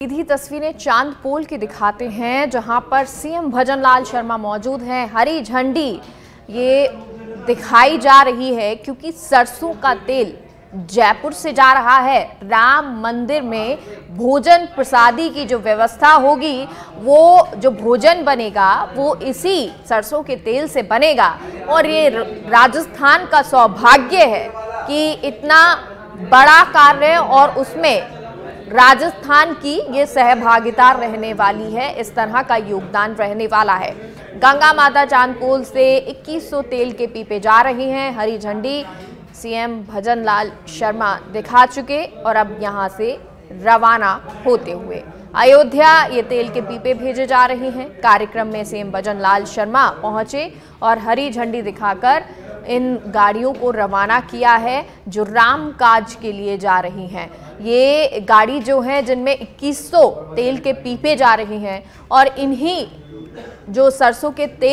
सीधी तस्वीरें चांदपोल की दिखाते हैं, जहां पर सीएम भजनलाल शर्मा मौजूद हैं। हरी झंडी ये दिखाई जा रही है क्योंकि सरसों का तेल जयपुर से जा रहा है। राम मंदिर में भोजन प्रसादी की जो व्यवस्था होगी, वो जो भोजन बनेगा वो इसी सरसों के तेल से बनेगा। और ये राजस्थान का सौभाग्य है कि इतना बड़ा कार्य और उसमें राजस्थान की ये सहभागिता रहने वाली है, इस तरह का योगदान रहने वाला है। गंगा माता चांदपोल से 2100 तेल के पीपे जा रही हैं। हरी झंडी सीएम भजनलाल शर्मा दिखा चुके और अब यहां से रवाना होते हुए अयोध्या ये तेल के पीपे भेजे जा रहे हैं। कार्यक्रम में सीएम भजनलाल शर्मा पहुंचे और हरी झंडी दिखाकर इन गाड़ियों को रवाना किया है जो राम काज के लिए जा रही हैं। ये गाड़ी जो है जिनमें 2100 तेल के पीपे जा रही हैं और इन्हीं जो सरसों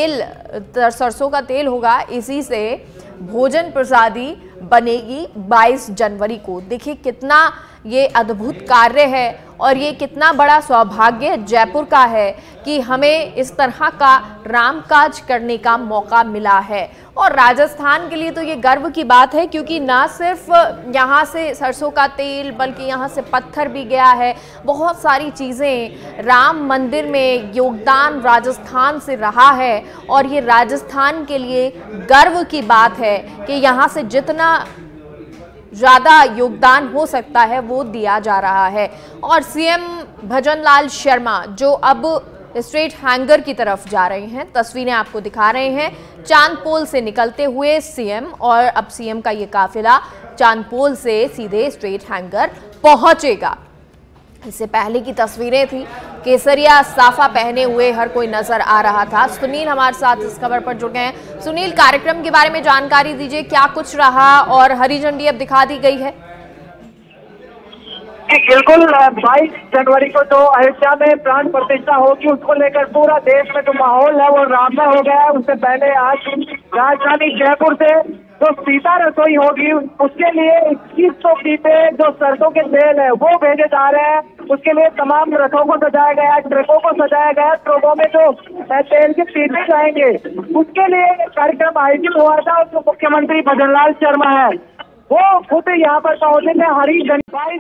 का तेल होगा, इसी से भोजन प्रसादी बनेगी 22 जनवरी को। देखिए कितना ये अद्भुत कार्य है और ये कितना बड़ा सौभाग्य जयपुर का है कि हमें इस तरह का रामकाज करने का मौका मिला है। और राजस्थान के लिए तो ये गर्व की बात है क्योंकि ना सिर्फ यहाँ से सरसों का तेल बल्कि यहाँ से पत्थर भी गया है। बहुत सारी चीज़ें राम मंदिर में योगदान राजस्थान से रहा है और ये राजस्थान के लिए गर्व की बात है कि यहाँ से जितना ज़्यादा योगदान हो सकता है वो दिया जा रहा है। और सीएम भजनलाल शर्मा जो अब स्ट्रेट हैंगर की तरफ जा रहे हैं, तस्वीरें आपको दिखा रहे हैं चांदपोल से निकलते हुए सीएम, और अब सीएम का ये काफिला चांदपोल से सीधे स्ट्रेट हैंगर पहुंचेगा। इससे पहले की तस्वीरें थी, केसरिया साफा पहने हुए हर कोई नजर आ रहा था। सुनील हमारे साथ इस खबर पर जुड़ गए हैं। सुनील, कार्यक्रम के बारे में जानकारी दीजिए, क्या कुछ रहा और हरी झंडी अब दिखा दी गई है? बिल्कुल 22 जनवरी को जो अयोध्या में प्राण प्रतिष्ठा होगी, उसको लेकर पूरा देश में जो माहौल है वो राममय हो गया है। उससे पहले आज राजधानी जयपुर से जो सीता रसोई होगी, उसके लिए 2100 पीपे जो सरसों के तेल है वो भेजे जा रहे हैं। उसके लिए तमाम रथों को सजाया गया है, ट्रकों को सजाया गया है। ट्रकों में जो तेल के पीपे जाएंगे उसके लिए कार्यक्रम आयोजित हुआ था और जो मुख्यमंत्री भजनलाल शर्मा है वो खुद यहाँ पर पहुंचे थे। हरी झंडी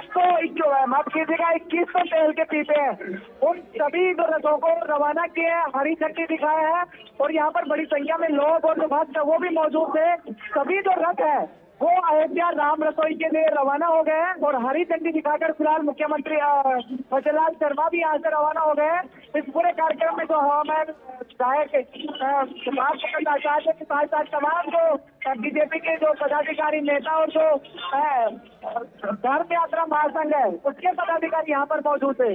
2100 तेल के पीपे हैं, उन सभी जो रथों को रवाना किए हैं, हरी झंडी दिखाया है। और यहाँ पर बड़ी संख्या में लोग और जो भक्त है वो भी मौजूद थे। सभी जो रथ है वो अयोध्या राम रसोई के लिए रवाना हो गए हैं और हरी झंडी दिखाकर फिलहाल मुख्यमंत्री भजनलाल शर्मा भी यहाँ से रवाना हो गए हैं। इस पूरे कार्यक्रम में जो हमारे विधायक आचार्य के साथ साथ तमाम जो बीजेपी के जो पदाधिकारी नेता और जो धर्म यात्रा महासंघ है उसके पदाधिकारी यहाँ पर मौजूद है।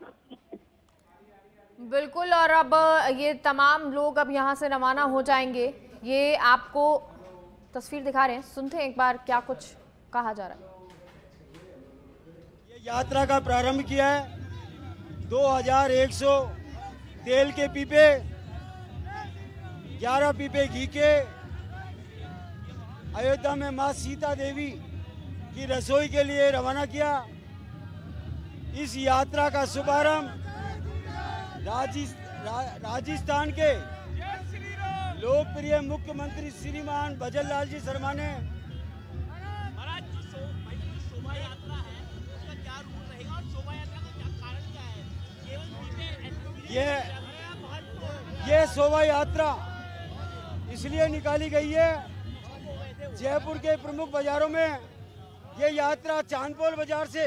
बिल्कुल, और अब ये तमाम लोग अब यहाँ से रवाना हो जाएंगे। ये आपको तस्वीर दिखा रहे हैं, सुनते हैं एक बार क्या कुछ कहा जा रहा है। ये यात्रा का प्रारंभ किया है 2100 तेल के पीपे, 11 पीपे घी के अयोध्या में मां सीता देवी की रसोई के लिए रवाना किया। इस यात्रा का शुभारंभ राजस्थान के लोकप्रिय मुख्यमंत्री श्रीमान भजनलाल जी शर्मा ने शोभा यात्रा है, उसका क्या रूल रहेगा और शोभा यात्रा का क्या कारण क्या है? ये शोभा यात्रा इसलिए निकाली गई है, जयपुर के प्रमुख बाजारों में ये यात्रा चांदपोल बाजार से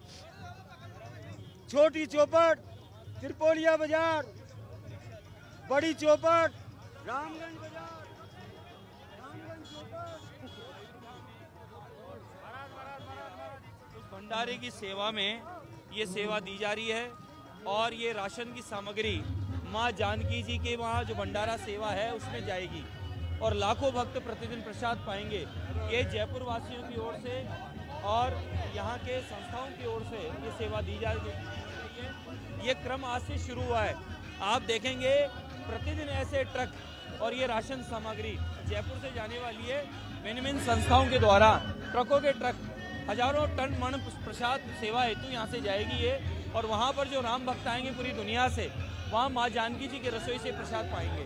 छोटी चौपट, त्रिपोलिया बाजार, बड़ी चौपट, रामगंज बाजार, उस भंडारे की सेवा में ये सेवा दी जा रही है और ये राशन की सामग्री माँ जानकी जी के वहाँ जो भंडारा सेवा है उसमें जाएगी और लाखों भक्त प्रतिदिन प्रसाद पाएंगे। ये जयपुर वासियों की ओर से और यहाँ के संस्थाओं की ओर से ये सेवा दी जा रही है। ये क्रम आज से शुरू हुआ है। आप देखेंगे प्रतिदिन ऐसे ट्रक और ये राशन सामग्री जयपुर से जाने वाली है। विभिन्न संस्थाओं के द्वारा ट्रकों के ट्रक हजारों टन मन प्रसाद सेवा हेतु यहाँ से जाएगी ये और वहाँ पर जो राम भक्त आएंगे पूरी दुनिया से, वहाँ माँ जानकी जी की रसोई से प्रसाद पाएंगे।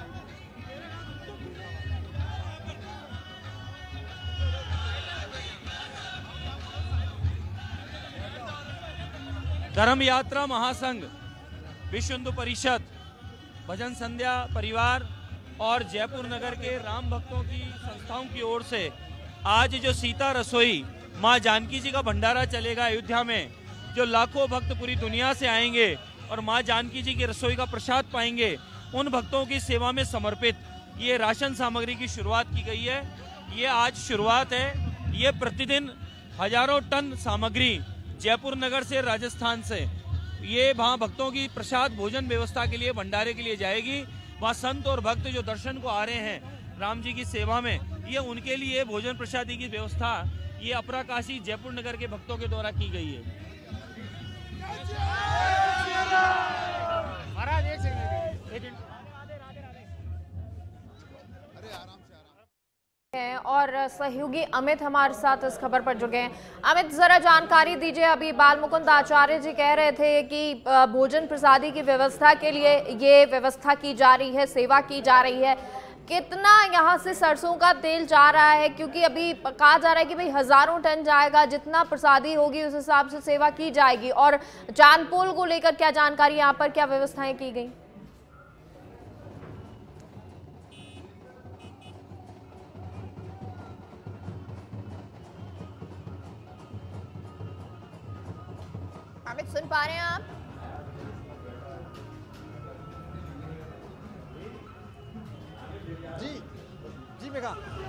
धर्म यात्रा महासंघ, विश्व हिंदू परिषद, भजन संध्या परिवार और जयपुर नगर के राम भक्तों की संस्थाओं की ओर से आज जो सीता रसोई माँ जानकी जी का भंडारा चलेगा अयोध्या में, जो लाखों भक्त पूरी दुनिया से आएंगे और माँ जानकी जी की रसोई का प्रसाद पाएंगे, उन भक्तों की सेवा में समर्पित ये राशन सामग्री की शुरुआत की गई है। ये आज शुरुआत है। ये प्रतिदिन हजारों टन सामग्री जयपुर नगर से, राजस्थान से, ये वहाँ भक्तों की प्रसाद भोजन व्यवस्था के लिए, भंडारे के लिए जाएगी। वहाँ संत और भक्त जो दर्शन को आ रहे हैं राम जी की सेवा में, ये उनके लिए भोजन प्रसादी की व्यवस्था ये अपरा काशी जयपुर नगर के भक्तों के द्वारा की गई है। और सहयोगी अमित हमारे साथ इस खबर पर जुड़ गए हैं। अमित, जरा जानकारी दीजिए। अभी बाल मुकुंद आचार्य जी कह रहे थे कि भोजन प्रसादी की व्यवस्था के लिए ये व्यवस्था की जा रही है, सेवा की जा रही है। कितना यहाँ से सरसों का तेल जा रहा है? क्योंकि अभी कहा जा रहा है कि भाई हजारों टन जाएगा, जितना प्रसादी होगी उस हिसाब से सेवा की जाएगी। और चांदपोल को लेकर क्या जानकारी, यहाँ पर क्या व्यवस्थाएं की गई? अमित, सुन पा रहे हैं आप? जी मेघा।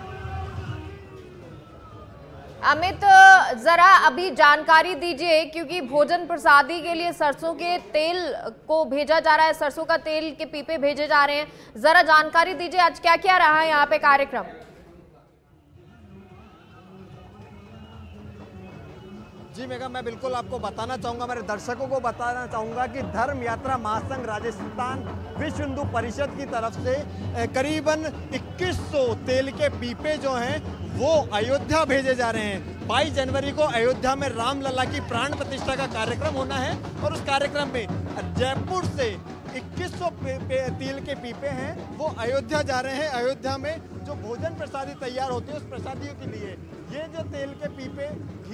अमित, जरा अभी जानकारी दीजिए, क्योंकि भोजन प्रसादी के लिए सरसों के तेल को भेजा जा रहा है, सरसों का तेल के पीपे भेजे जा रहे हैं। जरा जानकारी दीजिए आज क्या क्या रहा है यहाँ पे कार्यक्रम। जी मेघा, मैं बिल्कुल आपको बताना चाहूँगा, मेरे दर्शकों को बताना चाहूँगा कि धर्म यात्रा महासंघ राजस्थान विश्व हिंदू परिषद की तरफ से करीबन 2100 तेल के पीपे जो हैं वो अयोध्या भेजे जा रहे हैं। 22 जनवरी को अयोध्या में रामलला की प्राण प्रतिष्ठा का कार्यक्रम होना है और उस कार्यक्रम में जयपुर से 2100 तेल के पीपे हैं वो अयोध्या जा रहे हैं। अयोध्या में जो भोजन प्रसादी तैयार होती है उस प्रसादियों के लिए ये जो तेल के पीपे,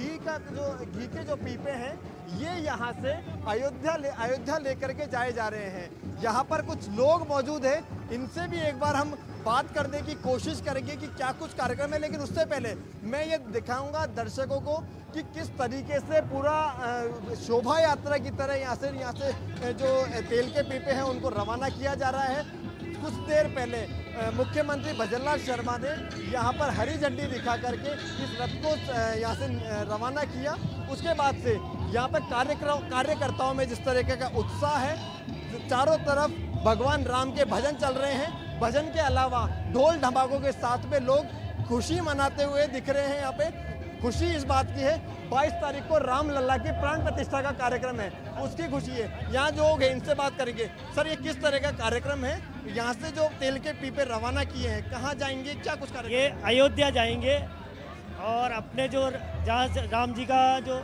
घी के जो पीपे हैं, ये यहाँ से अयोध्या लेकर के जाए जा रहे हैं। यहाँ पर कुछ लोग मौजूद हैं, इनसे भी एक बार हम बात करने की कोशिश करेंगे कि क्या कुछ कार्यक्रम है। लेकिन उससे पहले मैं ये दिखाऊंगा दर्शकों को कि किस तरीके से पूरा शोभा यात्रा की तरह यहाँ से जो तेल के पीपे हैं उनको रवाना किया जा रहा है। कुछ देर पहले मुख्यमंत्री भजनलाल शर्मा ने यहाँ पर हरी झंडी दिखा करके इस रथ को यहाँ से रवाना किया। उसके बाद से यहाँ पर कार्यकर्ताओं में जिस तरीके का उत्साह है, चारों तरफ भगवान राम के भजन चल रहे हैं। भजन के अलावा ढोल ढमाकों के साथ में लोग खुशी मनाते हुए दिख रहे हैं। यहाँ पे खुशी इस बात की है 22 तारीख को रामलला की प्राण प्रतिष्ठा का कार्यक्रम है, उसकी खुशी है। यहाँ जो लोग हैं इनसे बात करेंगे। सर, ये किस तरह का कार्यक्रम है? यहाँ से जो तेल के पीपे रवाना किए हैं कहाँ जाएंगे, क्या कुछ कार्यक्रम? ये अयोध्या जाएंगे और अपने जो जहाँ राम जी का जो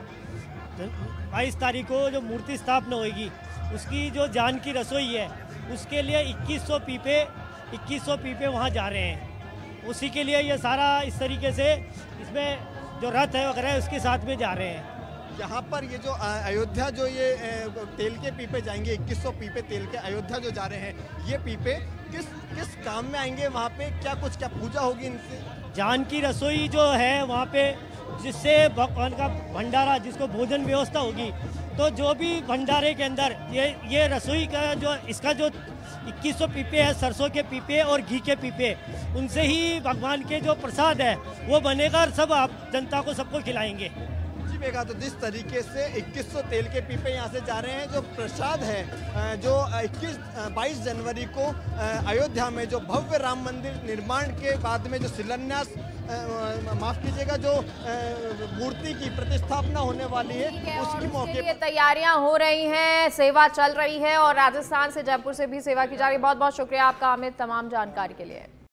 22 तारीख को जो मूर्ति स्थापना होगी उसकी जो जानकी रसोई है उसके लिए 2100 पीपे वहाँ जा रहे हैं। उसी के लिए ये सारा इस तरीके से इसमें जो रथ है वगैरह उसके साथ में जा रहे हैं। यहाँ पर ये जो अयोध्या जो ये तेल के पीपे जाएंगे, 2100 पीपे तेल के अयोध्या जो जा रहे हैं, ये पीपे किस काम में आएंगे? वहाँ पे क्या पूजा होगी इनसे? जानकी रसोई जो है वहाँ पे, जिससे भगवान का भंडारा, जिसको भोजन व्यवस्था होगी, तो जो भी भंडारे के अंदर ये रसोई का जो इसका जो 2100 पीपे है, सरसों के पीपे और घी के पीपे, उनसे ही भगवान के जो प्रसाद है वो बनेगा और सब आप जनता को सबको खिलाएंगे। जी मेघा, तो जिस तरीके से 2100 तेल के पीपे यहाँ से जा रहे हैं, जो प्रसाद है जो 22 जनवरी को अयोध्या में जो भव्य राम मंदिर निर्माण के बाद में जो शिलान्यास, माफ कीजिएगा, जो मूर्ति की प्रतिष्ठापना होने वाली है उसकी मौके पर तैयारियां हो रही हैं, सेवा चल रही है और राजस्थान से, जयपुर से भी सेवा की जा रही है। बहुत बहुत शुक्रिया आपका अमित, तमाम जानकारी के लिए।